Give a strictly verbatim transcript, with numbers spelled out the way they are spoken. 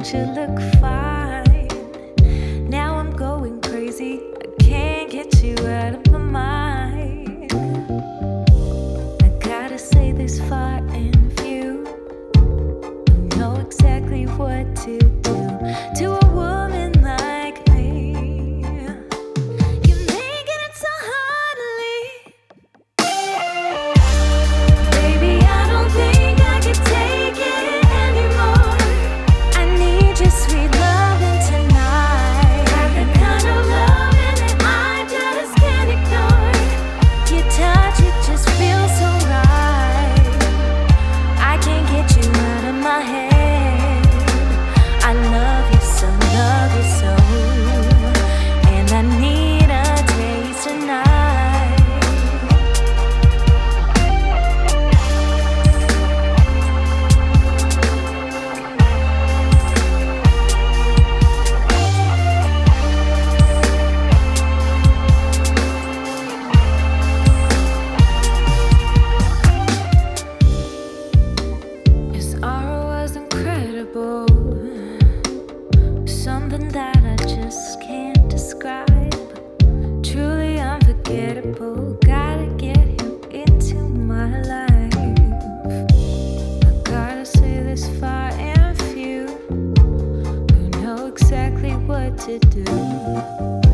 thought you looked fine. Now I'm going crazy, I can't get you out of my mind. I gotta say this far and few know exactly what to do to a woman like me. You're making it so hard to leave. Baby, I don't think I can take it anymore. I need your sweet loving tonight. Got the kind of loving that I just can't ignore. Your touch, it just feels so right. I can't get you out of my head. I love you so, love you so, and I need a taste tonight. His aura was incredible, something that I just can't describe. Truly unforgettable. Gotta get him into my life. I gotta say this far and few who know exactly what to do.